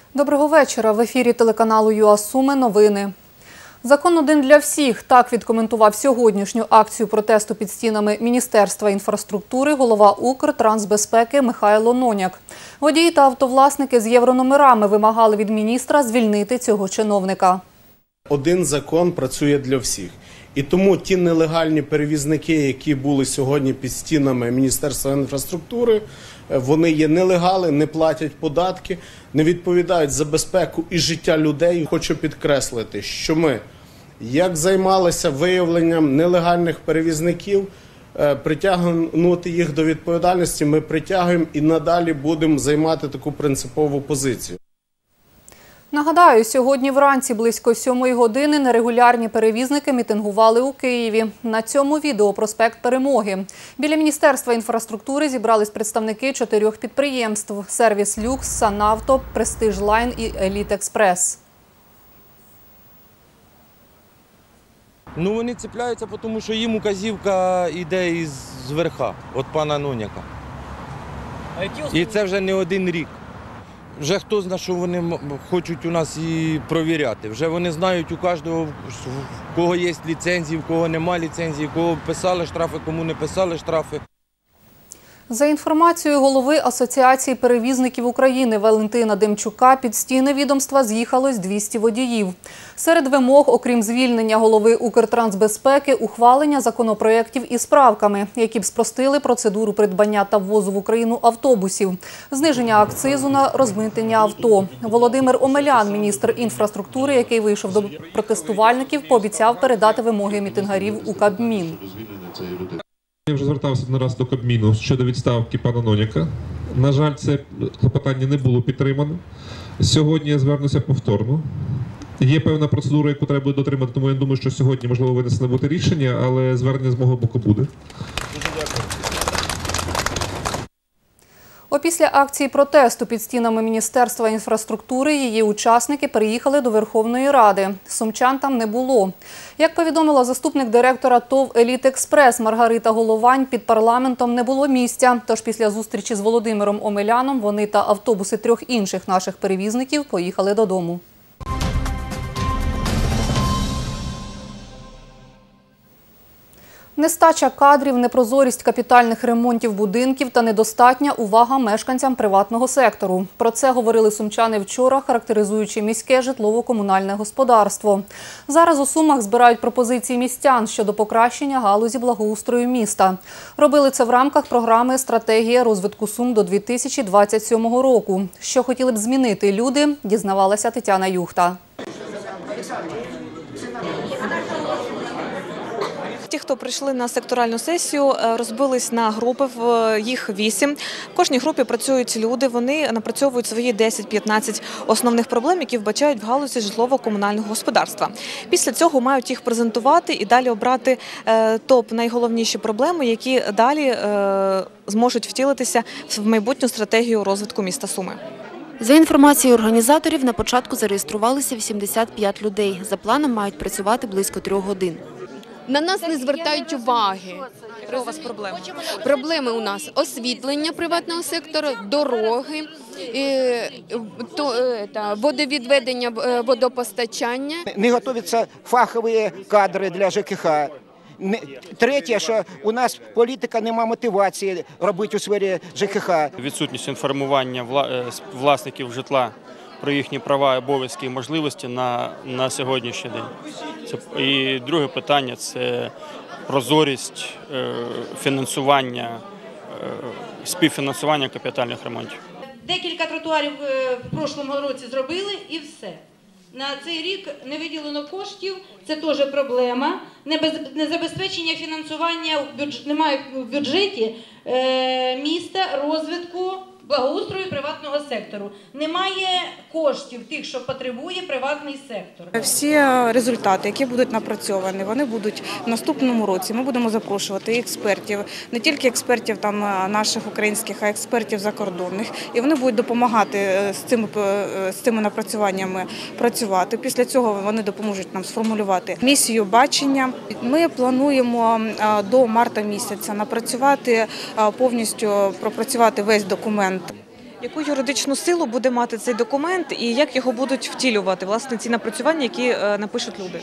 Доброго вечора. В ефірі телеканалу ЮА Суми новини. Закон один для всіх. Так відкоментував сьогоднішню акцію протесту під стінами Міністерства інфраструктури голова Укртрансбезпеки Михайло Ноняк. Водії та автовласники з єврономерами вимагали від міністра звільнити цього чиновника. Один закон працює для всіх. І тому ті нелегальні перевізники, які були сьогодні під стінами Міністерства інфраструктури, вони є нелегали, не платять податки, не відповідають за безпеку і життя людей. Хочу підкреслити, що ми, як займалися виявленням нелегальних перевізників, притягнути їх до відповідальності, ми притягуємо і надалі будемо займати таку принципову позицію. Нагадаю, сьогодні вранці близько 7-ї години нерегулярні перевізники мітингували у Києві. На цьому відео проспект Перемоги. Біля Міністерства інфраструктури зібрались представники 4 підприємств – «Сервіс Люкс», «Санавто», «Престиж Лайн» і «Еліт Експрес». Вони цепляються, тому що їм указівка йде із верха, від пана Ноняка. І це вже не один рік. Вже хто знає, що вони хочуть у нас і провіряти. Вже вони знають у кожного, в кого є ліцензії, в кого немає ліцензії, кого писали штрафи, кому не писали штрафи. За інформацією голови Асоціації перевізників України Валентина Демчука, під стіни відомства з'їхалось 200 водіїв. Серед вимог, окрім звільнення голови Укртрансбезпеки, ухвалення законопроєктів із правками, які б спростили процедуру придбання та ввозу в Україну автобусів, зниження акцизу на розмитнення авто. Володимир Омелян, міністр інфраструктури, який вийшов до протестувальників, пообіцяв передати вимоги мітингарів у Кабмін. Я вже звертався не раз до Кабміну щодо відставки пана Ноняка. На жаль, це клопотання не було підтримано. Сьогодні я звернуся повторно. Є певна процедура, яку треба буде дотримати, тому я думаю, що сьогодні, можливо, винесено буде рішення, але звернення з мого боку буде. Дуже дякую. Опісля акції протесту під стінами Міністерства інфраструктури її учасники переїхали до Верховної Ради. Сумчан там не було. Як повідомила заступник директора ТОВ «Еліт Експрес» Маргарита Головань, під парламентом не було місця. Тож після зустрічі з Володимиром Омеляном вони та автобуси 3 інших наших перевізників поїхали додому. Нестача кадрів, непрозорість капітальних ремонтів будинків та недостатня увага мешканцям приватного сектору. Про це говорили сумчани вчора, характеризуючи міське житлово-комунальне господарство. Зараз у Сумах збирають пропозиції містян щодо покращення галузі благоустрою міста. Робили це в рамках програми «Стратегія розвитку Сум до 2027 року». Що хотіли б змінити люди, дізнавалася Тетяна Юхта. Ті, хто прийшли на секторальну сесію, розбились на групи, їх 8. В кожній групі працюють люди, вони напрацьовують свої 10-15 основних проблем, які вбачають в галузі житлово-комунального господарства. Після цього мають їх презентувати і далі обрати топ найголовніші проблеми, які далі зможуть втілитися в майбутню стратегію розвитку міста Суми. За інформацією організаторів, на початку зареєструвалися 85 людей. За планом мають працювати близько 3 годин. На нас не звертають уваги. Які у вас проблеми? Проблеми у нас – освітлення приватного сектору, дороги, водовідведення, водопостачання. Не готуються фахові кадри для ЖКХ. Третє, що у нас політика немає мотивації робити у сфері ЖКХ. Відсутність інформування власників житла про їхні права, обов'язки і можливості на сьогоднішній день. І друге питання – це прозорість фінансування, співфінансування капітальних ремонтів. Декілька тротуарів в прошлому році зробили і все. На цей рік не виділено коштів, це теж проблема. Незабезпечення фінансування немає в бюджеті міста розвитку благоустрою приватного сектору. Немає коштів тих, що потребує приватний сектор. Всі результати, які будуть напрацьовані, вони будуть в наступному році. Ми будемо запрошувати і експертів, не тільки експертів там наших українських, а експертів закордонних. І вони будуть допомагати з цими напрацюваннями працювати. Після цього вони допоможуть нам сформулювати місію бачення. Ми плануємо до марта місяця напрацювати повністю, пропрацювати весь документ. Яку юридичну силу буде мати цей документ і як його будуть втілювати, власне, ці напрацювання, які напишуть люди?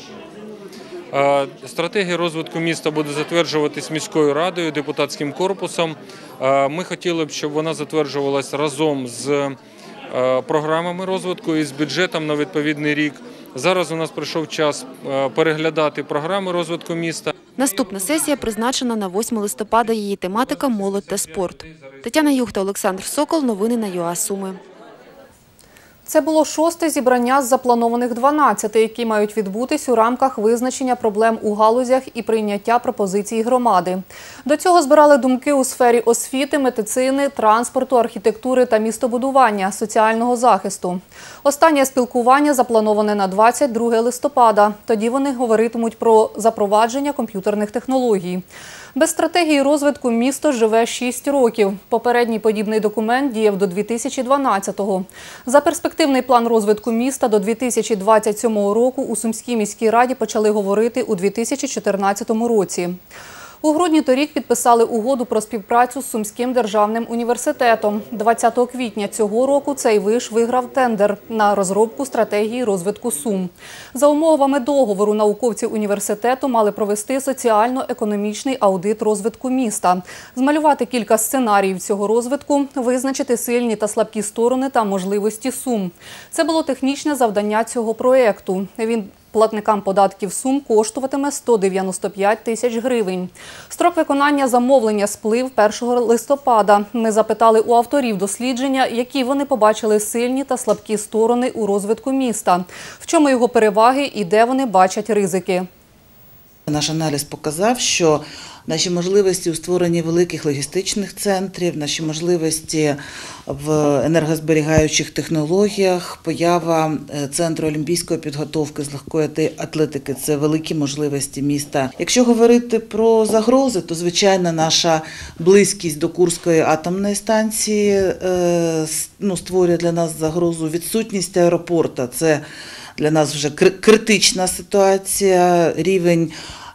Стратегія розвитку міста буде затверджуватись міською радою, депутатським корпусом. Ми хотіли б, щоб вона затверджувалась разом з програмами розвитку і з бюджетом на відповідний рік. Зараз у нас прийшов час переглядати програми розвитку міста. Наступна сесія призначена на 8 листопада. Її тематика – молодь та спорт. Тетяна Юхта, Олександр Сокол. Новини на ЮА Суми. Це було 6-те зібрання з запланованих 12, які мають відбутись у рамках визначення проблем у галузях і прийняття пропозицій громади. До цього збирали думки у сфері освіти, медицини, транспорту, архітектури та містобудування, соціального захисту. Останнє спілкування заплановане на 22 листопада. Тоді вони говоритимуть про запровадження комп'ютерних технологій. Без стратегії розвитку місто живе 6 років. Попередній подібний документ діяв до 2012-го. За перспективний план розвитку міста до 2027 року у Сумській міській раді почали говорити у 2014 році. У грудні торік підписали угоду про співпрацю з Сумським державним університетом. 20 квітня цього року цей виш виграв тендер на розробку стратегії розвитку Сум. За умовами договору науковці університету мали провести соціально-економічний аудит розвитку міста, змалювати кілька сценаріїв цього розвитку, визначити сильні та слабкі сторони та можливості Сум. Це було технічне завдання цього проєкту. Він платникам податків Сум коштуватиме 195 тисяч гривень. Строк виконання замовлення сплив 1 листопада. Ми запитали у авторів дослідження, які вони побачили сильні та слабкі сторони у розвитку міста, в чому його переваги і де вони бачать ризики. Наш аналіз показав, що наші можливості у створенні великих логістичних центрів, наші можливості в енергозберігаючих технологіях, поява центру олімпійської підготовки з легкої атлетики – це великі можливості міста. Якщо говорити про загрози, то, звичайно, наша близькість до Курської атомної станції створює для нас загрозу. Відсутність аеропорту – це для нас вже критична ситуація, рівень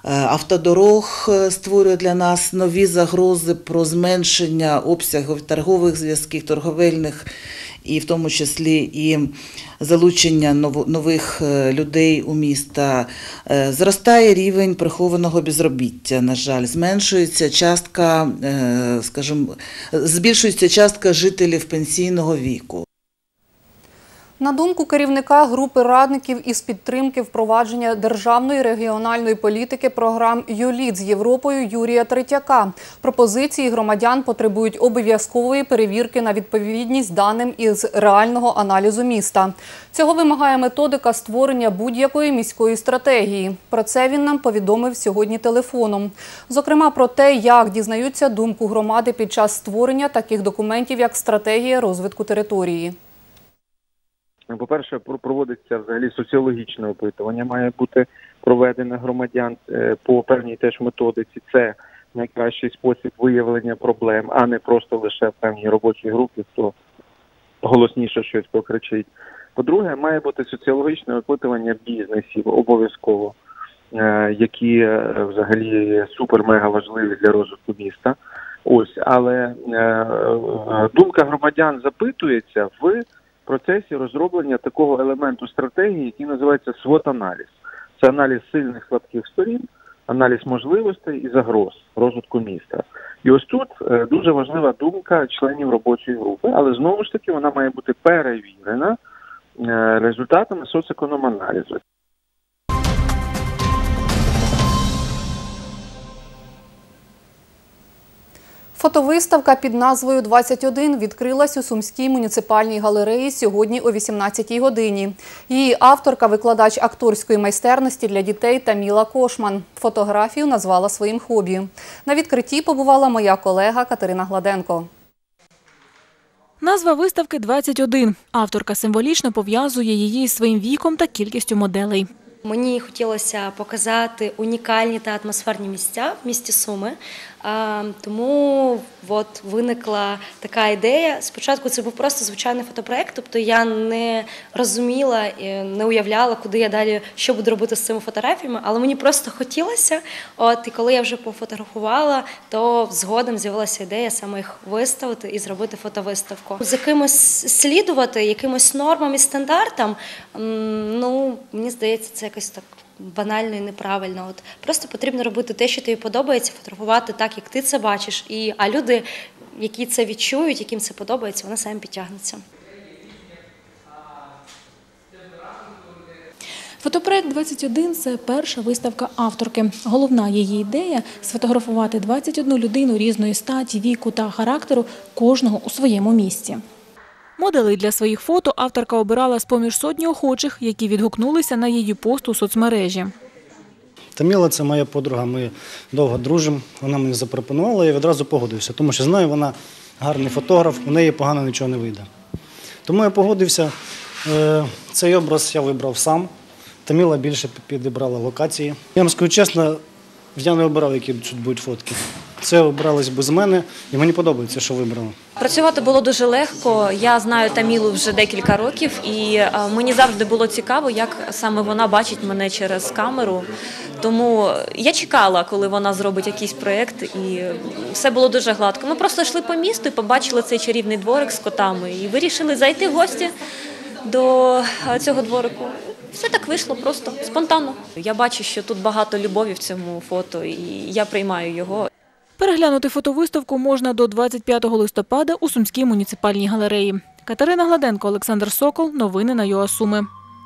автодорог створює для нас нові загрози про зменшення обсягів торгових зв'язків, торговельних, і в тому числі і залучення нових людей у міста. Зростає рівень прихованого безробіття, на жаль, зменшується частка, збільшується частка жителів пенсійного віку. На думку керівника групи радників із підтримки впровадження державної регіональної політики програм «ЮЛІД» з Європою Юрія Третьяка, пропозиції громадян потребують обов'язкової перевірки на відповідність даним із реального аналізу міста. Цього вимагає методика створення будь-якої міської стратегії. Про це він нам повідомив сьогодні телефоном. Зокрема, про те, як дізнаються думку громади під час створення таких документів, як стратегія розвитку території. По-перше, проводиться взагалі соціологічне опитування, має бути проведене громадян по певній теж методиці. Це найкращий спосіб виявлення проблем, а не просто лише в певній робочій групі, хто голосніше щось покричить. По-друге, має бути соціологічне опитування бізнесів обов'язково, які взагалі супер-мега важливі для розвитку міста. Але думка громадян запитується в процесі розроблення такого елементу стратегії, який називається SWOT-аналіз. Це аналіз сильних, слабких сторін, аналіз можливостей і загроз розвитку міста. І ось тут дуже важлива думка членів робочої групи, але знову ж таки вона має бути перевірена результатами соцекономаналізу. Фотовиставка під назвою «21» відкрилась у Сумській муніципальній галереї сьогодні о 18-й годині. Її авторка – викладач акторської майстерності для дітей Таміла Кошман. Фотографію назвала своїм хобі. На відкритті побувала моя колега Катерина Гладенко. Назва виставки «21». Авторка символічно пов'язує її із своїм віком та кількістю моделей. Мені хотілося показати унікальні та атмосферні місця в місті Суми, Тому виникла така ідея. Спочатку це був просто звичайний фотопроект, тобто я не розуміла, не уявляла, куди я далі, що буду робити з цими фотографіями, але мені просто хотілося. І коли я вже пофотографувала, то згодом з'явилася ідея саме їх виставити і зробити фотовиставку. З якимось слідувати, якимось нормам і стандартам, мені здається, це якось так банально і неправильно. Просто потрібно робити те, що тобі подобається, фотографувати так, як ти це бачиш. А люди, які це відчують, яким це подобається, вони самі підтягнуться. Фотопроект 21 – це перша виставка авторки. Головна її ідея – сфотографувати 21 людину різної статі, віку та характеру, кожного у своєму місці. Моделей для своїх фото авторка обирала з-поміж сотні охочих, які відгукнулися на її пост у соцмережі. Таміла – це моя подруга, ми довго дружимо. Вона мені запропонувала, я відразу погодився, тому що знаю, вона гарний фотограф, у неї погано нічого не вийде. Тому я погодився, цей образ я вибрав сам. Таміла більше підібрала локації. Я вам скажу чесно, я не обирав, які тут будуть фотки. Це обралось без мене, і мені подобається, що вибрала. Працювати було дуже легко. Я знаю Тамілу вже декілька років, і мені завжди було цікаво, як саме вона бачить мене через камеру. Тому я чекала, коли вона зробить якийсь проєкт, і все було дуже гладко. Ми просто йшли по місту і побачили цей чарівний дворик з котами, і вирішили зайти в гості до цього дворику. Все так вийшло просто спонтанно. Я бачу, що тут багато любові в цьому фото, і я приймаю його. Переглянути фотовиставку можна до 25 листопада у Сумській муніципальній галереї. Катерина Гладенко, Олександр Сокол. Новини на ЮА Суми.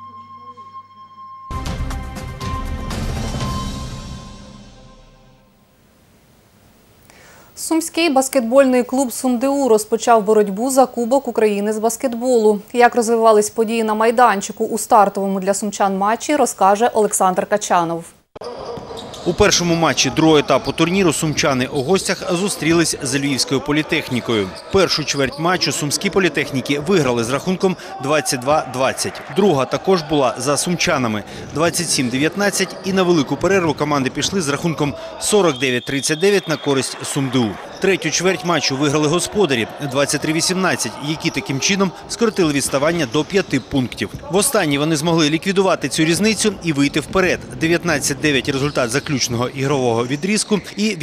Сумський баскетбольний клуб «СумДУ» розпочав боротьбу за Кубок України з баскетболу. Як розвивались події на майданчику у стартовому для сумчан матчі, розкаже Олександр Качанов. У першому матчі другого етапу турніру сумчани у гостях зустрілись з Львівською політехнікою. Першу чверть матчу сумські політехніки виграли з рахунком 22-20. Друга також була за сумчанами – 27-19. І на велику перерву команди пішли з рахунком 49-39 на користь СумДУ. Третю чверть матчу виграли господарі – 23-18, які таким чином скоротили відставання до 5 пунктів. В останній вони змогли ліквідувати цю різницю і вийти вперед. 19-9 результат заключного ігрового відрізку і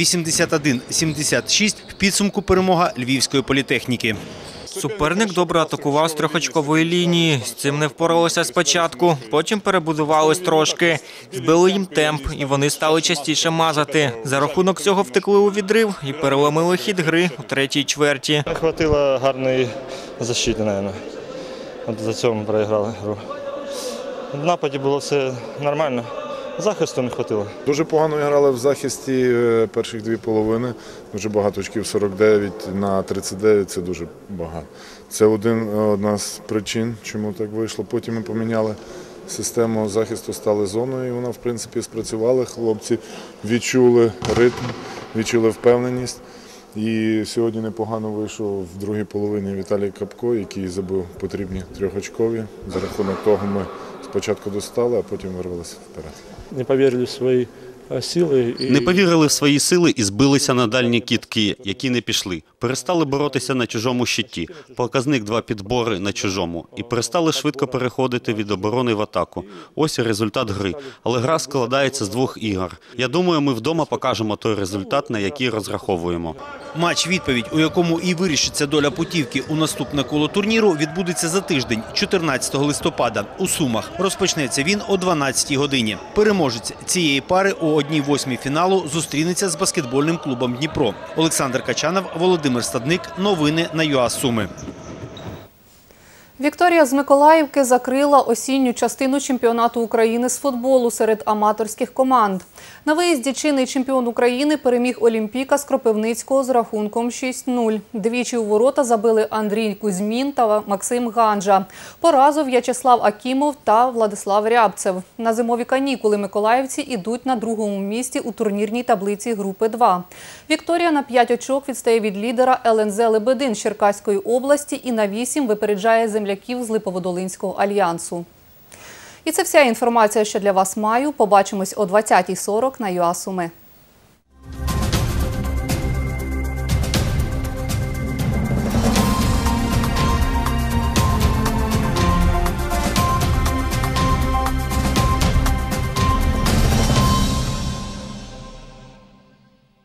81-76 в підсумку перемога Львівської політехніки. Суперник добре атакував з трьохочкової лінії. З цим не впоралися спочатку, потім перебудувались трошки. Збили їм темп, і вони стали частіше мазати. За рахунок цього втекли у відрив і переломили хід гри у третій чверті. Не хватило гарної защити, мабуть. За цього ми програли гру. В нападі було все нормально. Захисту не хватило. Дуже погано грали в захисті перших дві половини. Дуже багато очків, 49 на 39 – це дуже багато. Це одна з причин, чому так вийшло. Потім ми поміняли систему захисту, стали зоною, і вона, в принципі, спрацювала. Хлопці відчули ритм, відчули впевненість. І сьогодні непогано вийшов в другій половині Віталій Капко, який забив потрібні трьохочкові. За рахунок того ми спочатку достали, а потім вирвалися вперед. Не повірили в свої сили. Не повірили в свої сили і збилися на дальні кидки, які не пішли. Перестали боротися на чужому щиті, показник 2 підбори на чужому. І перестали швидко переходити від оборони в атаку. Ось і результат гри. Але гра складається з 2 ігор. Я думаю, ми вдома покажемо той результат, на який розраховуємо. Матч-відповідь, у якому і вирішиться доля путівки у наступне коло турніру, відбудеться за тиждень, 14 листопада, у Сумах. Розпочнеться він о 12-й годині. Переможець цієї пари о 1/8 фіналу зустрінеться з баскетбольним клубом «Дніпро». Олександр Качанов, Володимир Стадник. Новини на ЮА Суми. Вікторія з Миколаївки закрила осінню частину чемпіонату України з футболу серед аматорських команд. На виїзді чинний чемпіон України переміг Олімпіка з Кропивницького з рахунком 6-0. Двічі у ворота забили Андрій Кузьмін та Максим Ганжа. Поразу В'ячеслав Акімов та Владислав Рябцев. На зимові канікули миколаївці ідуть на 2-му місці у турнірній таблиці групи 2. Вікторія на 5 очок відстає від лідера ЛНЗ «Лебедин» з Черкаської області і на 8 випереджає земляків з Липоводолинського альянсу. І це вся інформація, що для вас маю. Побачимось о 20:40 на ЮА Суми.